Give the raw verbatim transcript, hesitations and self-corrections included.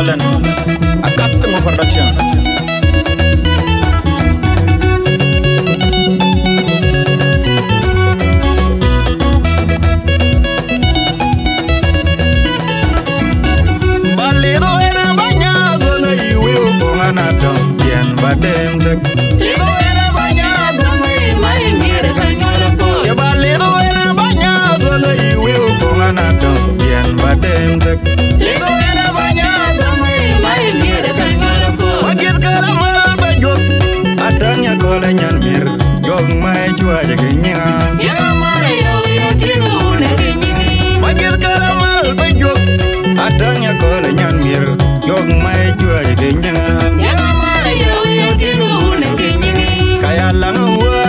Holland, a customer production. Balido era bañado na iwe ukongana dong yen badem dek. Lido era bañado na mai mire kanyora po. Ya balido era bañado na iwe ukongana dong yen badem dek. Lido era bañado na mai mire kanyora po. Magit kalama bajok adanya kola nyan mir jog mai jua jegenya. Ya mara yo yo tigo una kenyini. Magit kalama bajok adanya kola nyan mir jog mai jua jegenya. Ya mara yo yo tigo una kenyini. Kaya lang wa